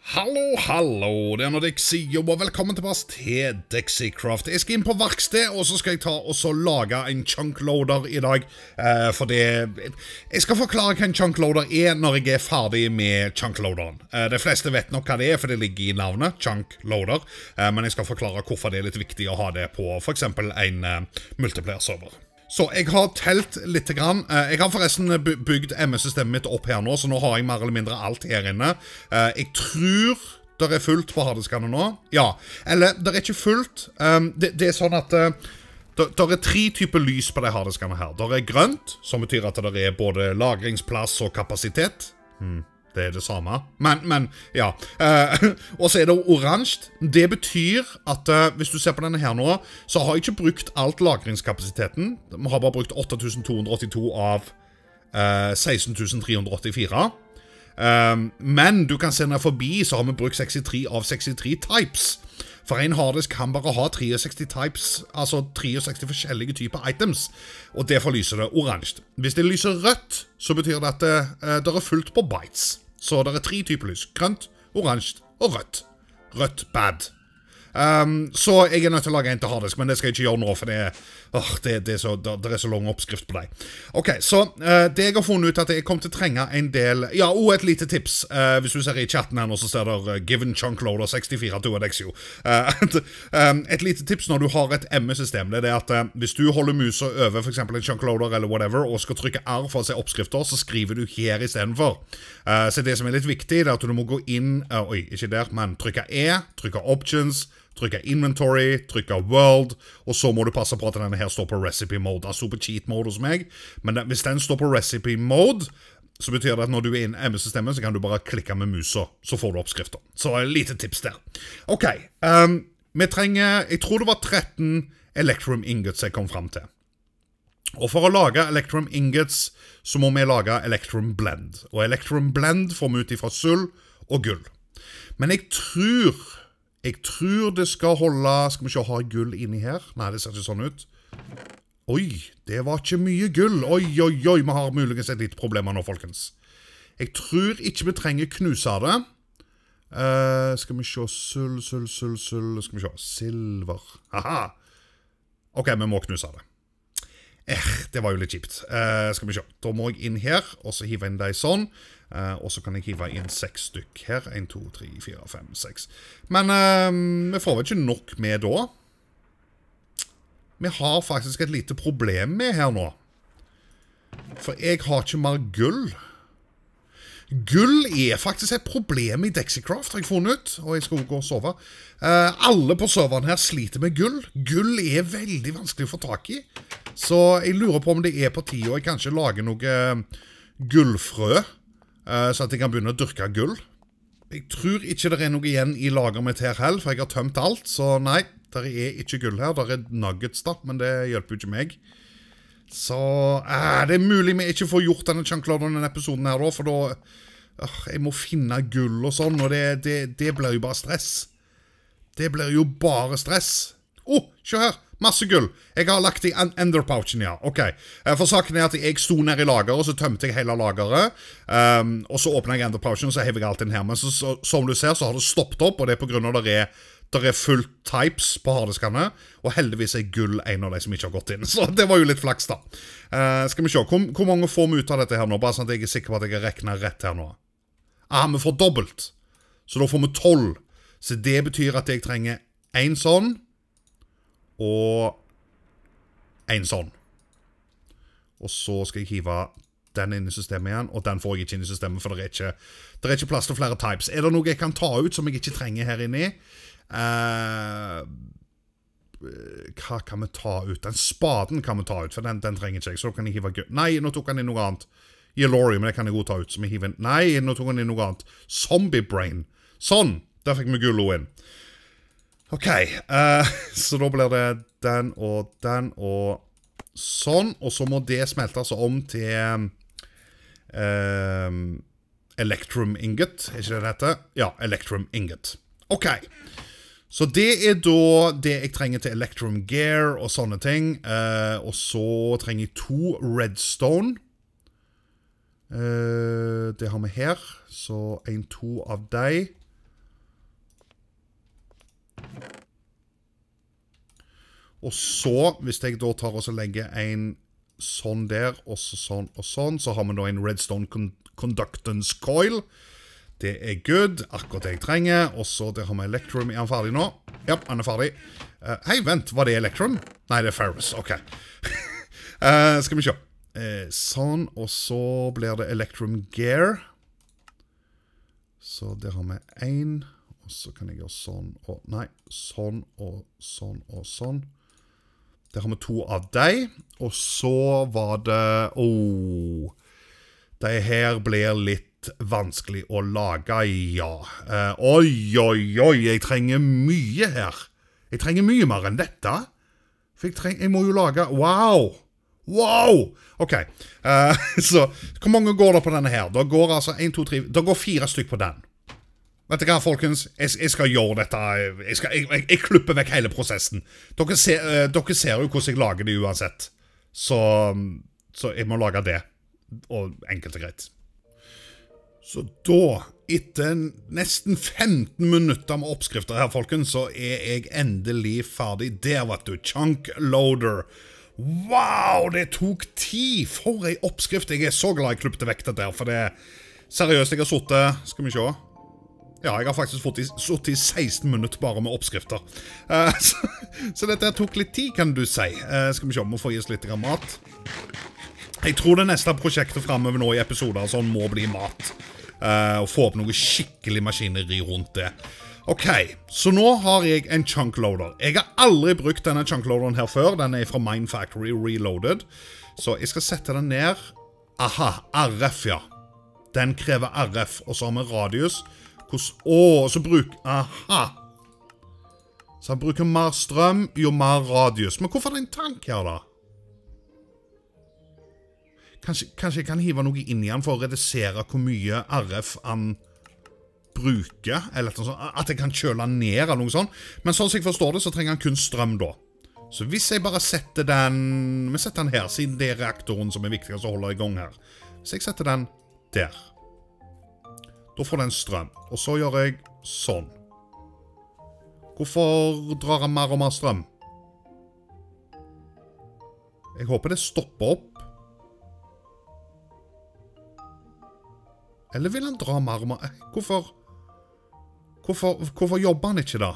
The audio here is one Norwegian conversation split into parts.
Hallo, hallo, det er Dixie, og velkommen tilbake til Dixiecraft. Jeg skal inn på verksted, og så skal jeg ta og så lage en chunkloader i dag. Jeg skal forklare hva en chunkloader er når jeg er ferdig med chunkloaderen. De fleste vet nok hva det er, for det ligger i navnet, chunkloader. Men jeg skal forklare hvorfor det er litt viktig å ha det på for eksempel en multiplayer-server. Så jeg har telt litt grann. Jeg har forresten bygd MS-systemet mitt opp her nå, så nå har jeg mer eller mindre alt her inne. Jeg tror det er fullt på harddiskene nå. Ja, eller det er ikke fullt. Det er sånn at det er tre typer lys på de harddiskene her. Det er grønt, som betyr at det er både lagringsplass og kapasitet. Det er det samme. Men ja. Og så er det oransje. Det betyr at hvis du ser på denne her nå, så har jeg ikke brukt alt lagringskapasiteten. Vi har bare brukt 8282 av 16384. Men du kan se ned forbi, så har vi brukt 63 av 63 types. For en harddisk kan bare ha 63 types, altså 63 forskjellige typer items. Og derfor lyser det oransje. Hvis det lyser rødt, så betyr det at det er fullt på bytes. Så det er tre typer lys. Grønt, oransje og rødt. Rødt, bad. Så jeg er nødt til å lage en til harddisk, men det skal jeg ikke gjøre nå, for det er så lang oppskrift på deg. Ok, så det jeg har funnet ut at jeg kommer til å trenge en del, ja, og et lite tips. Hvis du ser i chatten her nå, så ser det Given Chunkloader 64 to Adexio. Et lite tips når du har et MS-system, det er at hvis du holder musa over for eksempel en chunkloader eller whatever, og skal trykke R for å se oppskrifter, så skriver du her i stedet for. Så det som er litt viktig, det er at du må gå inn, oi, ikke der, men trykke E, trykke Options, trykke Inventory, trykke World, og så må du passe på at denne her står på Recipe Mode. Den står på Cheat Mode hos meg, men hvis den står på Recipe Mode, så betyr det at når du er inne i MS-systemet, så kan du bare klikke med musa, så får du oppskrifter. Så et lite tips der. Ok, vi trenger, jeg tror det var 13 Electrum Ingots jeg kom frem til. Og for å lage Electrum Ingots, så må vi lage Electrum Blend. Og Electrum Blend får vi ut ifra sølv og gull. Men jeg tror det skal holde. Skal vi ikke ha gull inni her? Nei, det ser ikke sånn ut. Oi, det var ikke mye gull. Oi, vi har muligens et litt problem nå, folkens. Jeg tror ikke vi trenger knuse det. Skal vi se, sølv. Skal vi se, silver. Haha. Ok, vi må knuse det. Det var jo litt kjipt. Skal vi se, da må jeg inn her, og så hive inn deg sånn. Og så kan jeg hive inn 6 stykk her. 1, 2, 3, 4, 5, 6. Men vi får vel ikke nok med da. Vi har faktisk et lite problem med her nå. For jeg har ikke mer gull. Gull er faktisk et problem i Dixiecraft, har jeg funnet ut. Og jeg skal gå og sove. Alle på serveren her sliter med gull. Gull er veldig vanskelig å få tak i. Så jeg lurer på om det er på tide, og jeg kanskje lager noe gullfrø, så at jeg kan begynne å dyrke gull. Jeg tror ikke det er noe igjen i lageret mitt her heller, for jeg har tømt alt, så nei, det er ikke gull her. Det er nuggets da, men det hjelper jo ikke meg. Så det er mulig vi ikke får gjort denne chunkloaderen i denne episoden her da, for da jeg må finne gull og sånn, og det blir jo bare stress. Det blir jo bare stress. Se her, masse gull. Jeg har lagt i enderpouchen, ja. Ok, for saken er at jeg sto ned i lageret, og så tømte jeg hele lageret, og så åpnet jeg enderpouchen, og så hever jeg alt inn her. Men som du ser, så har det stoppet opp, og det er på grunn av det er fullt types på harddiskene, og heldigvis er gull en av de som ikke har gått inn. Så det var jo litt flaks da. Skal vi se, hvor mange får vi ut av dette her nå? Bare sånn at jeg er sikker på at jeg har reknet rett her nå. Vi får dobbelt. Så da får vi 12. Så det betyr at jeg trenger en sånn, og en sånn. Og så skal jeg hive den inn i systemet igjen, og den får jeg ikke inn i systemet, for det er ikke plass til flere types. Er det noe jeg kan ta ut som jeg ikke trenger her inne i? Hva kan vi ta ut? Den spaden kan vi ta ut, for den trenger ikke jeg, så da kan jeg hive gull. Nei, nå tok han inn noe annet. Yellori, men det kan jeg godt ta ut, så vi hiver inn. Nei, nå tok han inn noe annet. Zombie Brain. Sånn, der fikk vi gullo inn. Ok, så da blir det den og sånn, og så må det smeltes om til Electrum Ingot, er ikke det det heter? Ja, Electrum Ingot. Ok, så det er da det jeg trenger til Electrum Gear og sånne ting, og så trenger jeg 2 redstone. Det har vi her, så 1, 2 av deg. Og så, hvis jeg da tar og så legger en sånn der, og sånn, så har vi da en Redstone Conductance Coil. Det good, akkurat det jeg trenger. Og så der har vi Electrum. Er han ferdig nå? Ja, han ferdig. Hei, vent, var det Electrum? Nei, det Ferrous, ok. Skal vi se. Sånn, og så blir det Electrum Gear. Så der har vi en, og så kan jeg gjøre sånn, og nei, sånn, og sånn, og sånn. Der har vi 2 av deg, og så var det, det her blir litt vanskelig å lage, ja. Oi, jeg trenger mye her. Jeg trenger mye mer enn dette. For jeg må jo lage, wow, ok. Så, hvor mange går det på denne her? Da går altså 1, 2, 3, da går 4 stykk på den. Vet dere hva, folkens? Jeg skal gjøre dette, jeg klipper vekk hele prosessen. Dere ser jo hvordan jeg lager det uansett. Så jeg må lage det, og enkelt og greit. Så da, etter nesten 15 minutter med oppskrifter her, folkens, så er jeg endelig ferdig. Der var du, Chunk Loader. Wow, det tok tid for en oppskrift. Jeg er så glad jeg klippte vekk det der, for det seriøst, jeg har suttet, skal vi se. Ja, jeg har faktisk suttet i 16 minutter bare med oppskrifter. Så dette tok litt tid, kan du si. Skal vi se, vi får gi oss litt mat. Jeg tror det neste prosjektet fremover nå i episoder sånn må bli mat. Og få opp noe skikkelig maskineri rundt det. Ok, så nå har jeg en chunk loader. Jeg har aldri brukt denne chunk loaderen her før. Den er fra Mine Factory Reloaded. Så jeg skal sette den ned. Aha, RF, ja. Den krever RF, og så har vi radius. Så aha. Så han bruker mer strøm, jo mer radius. Men hvorfor er det en tank her da? Kanskje jeg kan hive noe inn i han for å redusere hvor mye RF han bruker, eller at jeg kan kjøle han ned eller noe sånt. Men sånn som jeg forstår det, så trenger han kun strøm da. Så hvis jeg bare setter den, vi setter den her, siden det er reaktoren som er viktigst å holde i gang her. Så jeg setter den der. Da får den strøm. Og så gjør jeg sånn. Hvorfor drar han mer og mer strøm? Jeg håper det stopper opp. Eller vil han dra mer og mer? Hvorfor jobber han ikke da?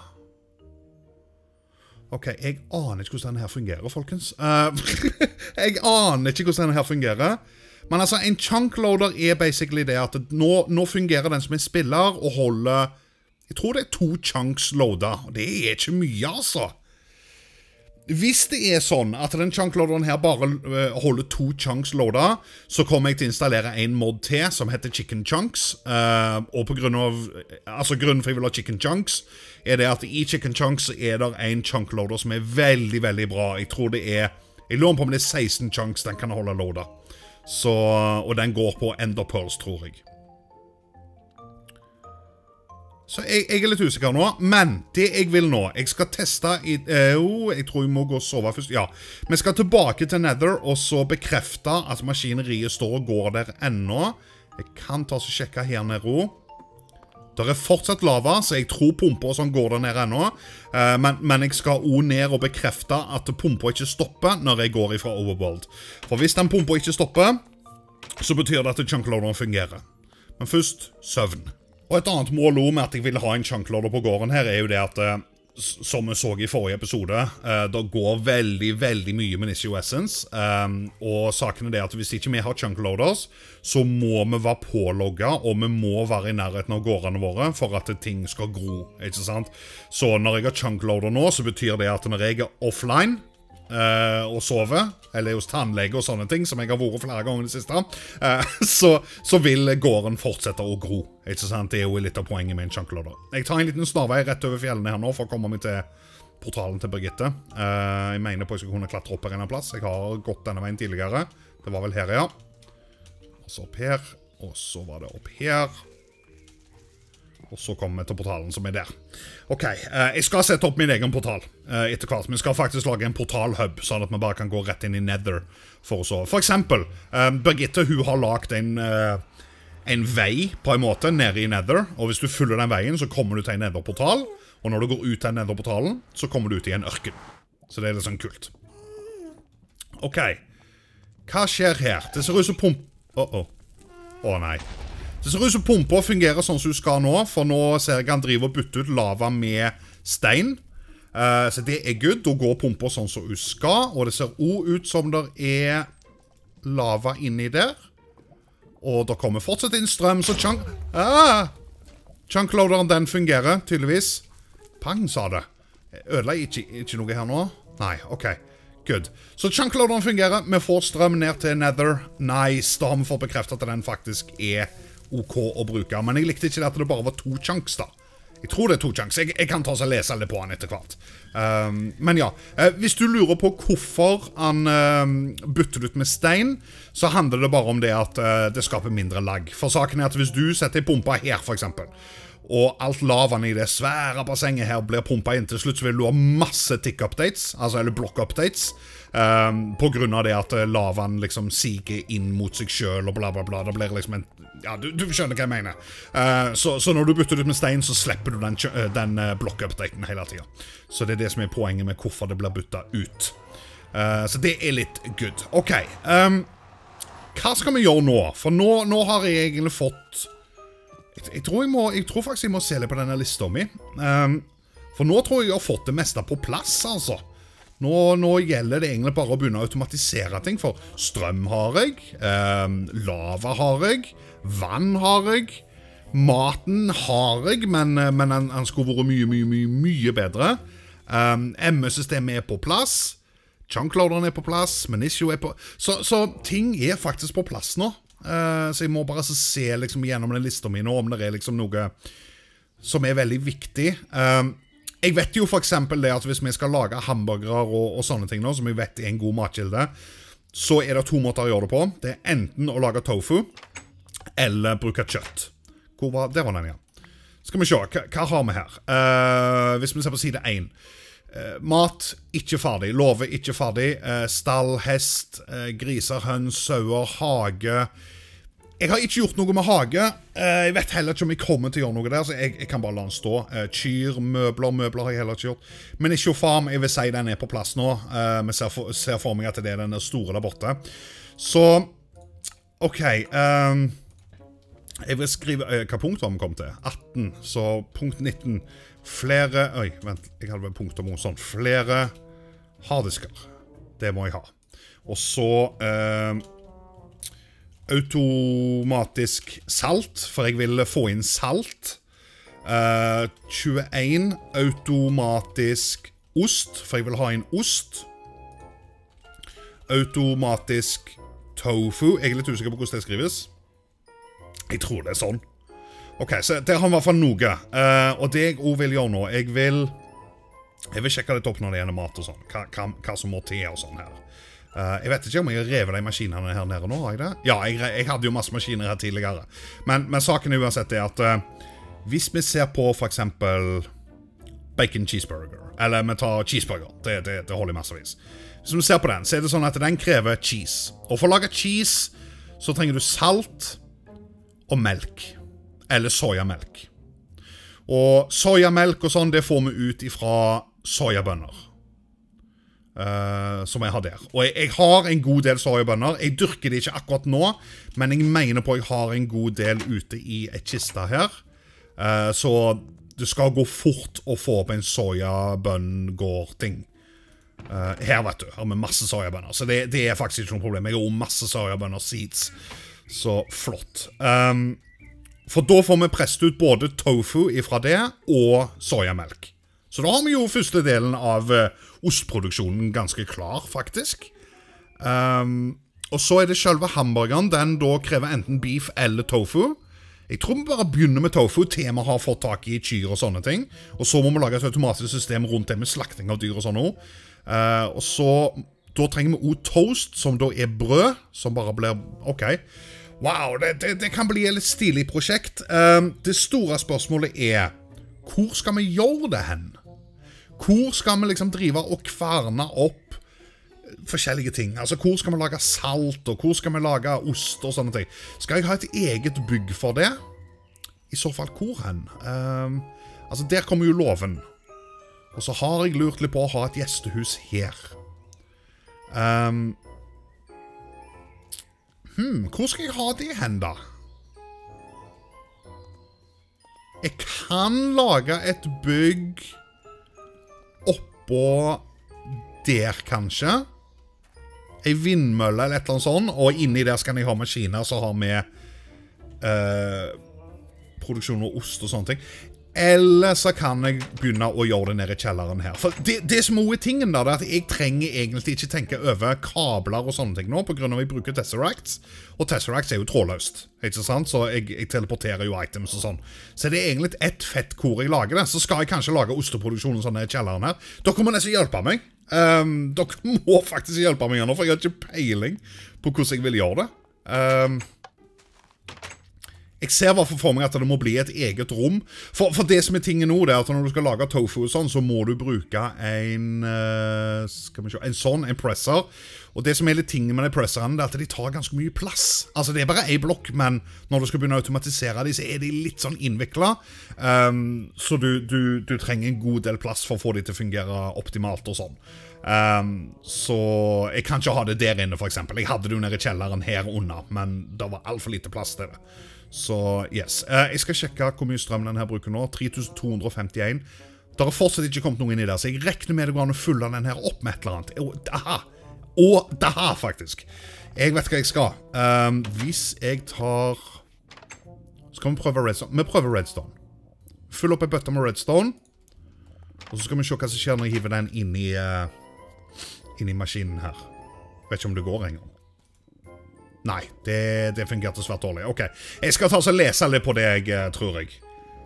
Ok, jeg aner ikke hvordan denne her fungerer, folkens. Jeg aner ikke hvordan denne her fungerer. Men altså, en chunk loader er basically det at nå fungerer den som en spiller og holder, jeg tror det er 2 chunks loader. Det er ikke mye, altså. Hvis det er sånn at den chunk loaderen her bare holder 2 chunks loader, så kommer jeg til å installere en mod til som heter Chicken Chunks. Og på grunn av, altså grunnen for jeg vil ha Chicken Chunks, er det at i Chicken Chunks er det en chunk loader som er veldig, veldig bra. Jeg tror det er, jeg lurer på om det er 16 chunks den kan holde loader. Så, og den går på Ender Pearls, tror jeg. Så jeg er litt usikker nå, men det jeg vil nå, jeg skal teste jeg tror jeg må gå og sove først, ja. Vi skal tilbake til Nether, og så bekrefte at maskineriet står og går der ennå. Jeg kan ta og sjekke her nede også. Det er fortsatt lava, så jeg tror pumper og sånn går der nede ennå. Men jeg skal også ned og bekrefte at pumper ikke stopper når jeg går ifra Overworld. For hvis den pumper ikke stopper, så betyr det at chunkloaderen fungerer. Men først, søvn. Og et annet mål med at jeg vil ha en chunkloader på gården her er jo det at, som vi så i forrige episode, det går veldig, veldig mye med Initio Essence. Og saken er det at hvis ikke vi har chunkloaders, så må vi være pålogget, og vi må være i nærheten av gårdene våre for at ting skal gro, ikke sant? Så når jeg har chunkloader nå, så betyr det at når jeg er offline, og sover, eller hos tannlege og sånne ting, som jeg har vært flere ganger i det siste, så vil gården fortsette å gro, ikke sant? Det er jo litt av poenget med en chunkloader. Jeg tar en liten snarvei rett over fjellene her nå, for å komme meg til portalen til Birgitte. Jeg mener på at jeg skal kunne klatre opp her en plass. Jeg har gått denne veien tidligere. Det var vel her, ja. Og så opp her, og så var det opp her. Og så kommer vi til portalen som er der. Ok, jeg skal sette opp min egen portal etter hvert. Vi skal faktisk lage en portalhub, sånn at vi bare kan gå rett inn i Nether. For eksempel, Birgitte, hun har lagt en vei på en måte nede i Nether, og hvis du følger den veien, så kommer du til en Nether-portal, og når du går ut til en Nether-portalen, så kommer du ut i en ørken. Så det litt sånn kult. Ok. Hva skjer her? Det ser ut som nei. Det ser ut som pumpa fungerer sånn som du skal nå, for nå ser jeg han driver og bytter ut lava med stein. Så det good. Da går pumpa sånn som du skal, og det ser også ut som det lava inni der. Og det kommer fortsatt inn strøm, så chunkloaderen den fungerer, tydeligvis. Pang, sa det. Ødela ikke noe her nå? Nei, ok. Good. Så chunkloaderen fungerer. Vi får strøm ned til Nether. Nice. Da har vi fått bekreftet at den faktisk ok å bruke. Men jeg likte ikke det at det bare var 2 chunks da. Jeg tror det 2 chunks. Jeg kan ta oss og lese litt på han etter hvert. Men ja, hvis du lurer på hvorfor han bytter ut med stein, så handler det bare om det at det skaper mindre lag. For saken at hvis du setter en pumpa her for eksempel, og alt lavaen i det svære bassenget her blir pumpet inn til slutt, så vil du ha masse tick-updates, eller block-updates, på grunn av det at lavaen liksom siger inn mot seg selv og bla bla bla. Det blir liksom en... Ja, du skjønner hva jeg mener. Så når du bytter ut med stein, så slipper du den block-updaten hele tiden. Så det det som poenget med hvorfor det blir byttet ut. Så det litt good. Ok. Hva skal vi gjøre nå? For nå har jeg egentlig fått... Jeg tror faktisk jeg må se litt på denne lista mi. For nå tror jeg har fått det meste på plass, altså. Nå gjelder det egentlig bare å begynne å automatisere ting, for strøm har jeg, lava har jeg, vann har jeg, maten har jeg, men han skulle vært mye bedre. ME-systemet på plass, chunkloaderen på plass, Menissio på... Så ting faktisk på plass nå. Så jeg må bare se liksom gjennom den lista mi nå, om det liksom noe som veldig viktig. Jeg vet jo for eksempel det at hvis vi skal lage hamburgere og sånne ting nå, som jeg vet en god matkilde, så det 2 måter å gjøre det på. Det enten å lage tofu, eller bruke kjøtt. Det var den, ja. Skal vi se, hva har vi her? Hvis vi ser på side 1. Mat, ikke ferdig. Love, ikke ferdig. Stall, hest, griser, høns, sauer, hage. Jeg har ikke gjort noe med hage. Jeg vet heller ikke om jeg kommer til å gjøre noe der, så jeg kan bare la den stå. Kyr, møbler har jeg heller ikke gjort. Men ikke farm, jeg vil si den på plass nå. Vi ser for meg at det den store der borte. Så, ok. Jeg vil skrive, hva punkt var vi kommet til? 18, så punkt 19. Flere, vent, jeg hadde vel punkt om noe sånt. Flere harddisker. Det må jeg ha. Og så automatisk salt, for jeg vil få inn salt. 21 automatisk ost, for jeg vil ha inn ost. Automatisk tofu. Jeg litt usikker på hvordan det skrives. Jeg tror det sånn. Ok, så der har vi i hvert fall noe. Og det jeg også vil gjøre nå, jeg vil sjekke litt opp når det gjelder mat og sånn. Hva som må til og sånn her. Jeg vet ikke om jeg har revet de maskinene her nede nå, har jeg det? Ja, jeg hadde jo masse maskiner her tidligere. Men saken uansett at hvis vi ser på for eksempel bacon cheeseburger, eller vi tar cheeseburger, det holder i massevis. Hvis vi ser på den, så det sånn at den krever cheese. Og for å lage cheese, så trenger du salt og melk. Eller sojamelk. Og sojamelk og sånn, det får vi ut ifra sojabønner. Som jeg har der. Og jeg har en god del sojabønner. Jeg dyrker det ikke akkurat nå, men jeg mener på jeg har en god del ute i et kiste her. Så det skal gå fort å få opp en sojabønngård-ting. Her vet du, har vi masse sojabønner. Så det faktisk ikke noe problem. Jeg har også masse sojabønner seeds. Så flott. For da får vi presset ut både tofu ifra det og sojamelk. Så da har vi jo første delen av ostproduksjonen ganske klar, faktisk. Og så det selve hamburgeren. Den da krever enten beef eller tofu. Jeg tror vi bare begynner med tofu til vi har fått tak i kyr og sånne ting. Og så må vi lage et automatisk system rundt det med slakting av dyr og sånn også. Og så, da trenger vi også toast, som da brød, som bare blir, ok. Wow, det kan bli et litt stilig prosjekt. Det store spørsmålet hvor skal vi gjøre det hen? Hvor skal vi liksom drive og kverne opp forskjellige ting? Altså, hvor skal vi lage salt, og hvor skal vi lage ost og sånne ting? Skal jeg ha et eget bygg for det? I så fall, hvor hen? Altså, der kommer jo låven. Og så har jeg lurt litt på å ha et gjestehus her. Hvor skal jeg ha det hen da? Jeg kan lage et bygg oppå der kanskje. En vindmølle eller et eller annet sånt, og inni der skal jeg ha maskiner som har med produksjon av ost og sånne ting. Eller så kan jeg begynne å gjøre det nede i kjelleren her. For det som er tingen da, det er at jeg trenger egentlig ikke tenke over kabler og sånne ting nå, på grunn av at jeg bruker Tesseracts. Og Tesseracts er jo trådløst, ikke sant? Så jeg teleporterer jo items og sånn. Så det er egentlig et fett hvor jeg lager det. Så skal jeg kanskje lage osteproduksjon og sånn nede i kjelleren her. Dere må nesten hjelpe meg. Dere må faktisk hjelpe meg nå, for jeg har ikke peiling på hvordan jeg vil gjøre det. Jeg ser hvertfall for meg at det må bli et eget rom. For det som er tingen nå, det er at når du skal lage tofu og sånn, så må du bruke en presser. Og det som er litt tingen med de presserne, det er at de tar ganske mye plass. Altså det er bare en blokk, men når du skal begynne å automatisere de, så er de litt sånn innviklet. Så du trenger en god del plass for å få de til å fungere optimalt og sånn. Så jeg kan ikke ha det der inne for eksempel. Jeg hadde det jo nede i kjelleren her under, men det var alt for lite plass til det. Så, yes. Jeg skal sjekke hvor mye strøm den her bruker nå. 3251. Det har fortsatt ikke kommet noen inn i der, så jeg regner med det går an å fylle den her opp med et eller annet. Det har faktisk. Jeg vet hva jeg skal. Hvis jeg tar... Skal vi prøve redstone? Vi prøver redstone. Fyll opp en bøtte med redstone. Og så skal vi se hva som skjer når jeg hiver den inn i maskinen her. Vet ikke om det går engang. Nei, det fungerte svært dårlig. Ok, jeg skal ta og lese litt på det, tror jeg.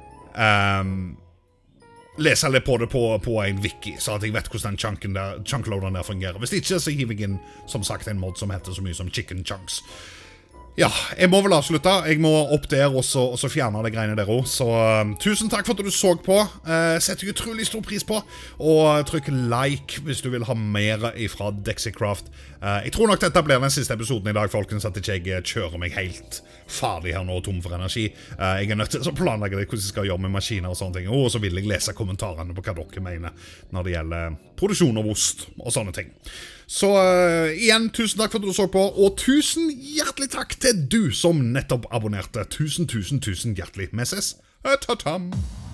Lese litt på det på en wiki, så at jeg vet hvordan den chunkloaderen der fungerer. Hvis ikke, så hiver jeg inn, som sagt, en mod som heter så mye som Chicken Chunks. Ja, jeg må vel avslutte. Jeg må opp der og så fjerne de greiene der også. Så tusen takk for at du så på. Setter jeg utrolig stor pris på. Og trykk like hvis du vil ha mer fra Dexicraft. Jeg tror nok dette blir den siste episoden i dag, folkens, at ikke jeg kjører meg helt ferdig her nå, tom for energi. Jeg er nødt til å planlegge hvordan jeg skal gjøre med maskiner og sånne ting. Og så vil jeg lese kommentarene på hva dere mener når det gjelder produksjon av ost og sånne ting. Så igjen, tusen takk for at du så på, og tusen hjertelig takk til du som nettopp abonnerte. Tusen hjertelig. Vi ses. Ta-tam!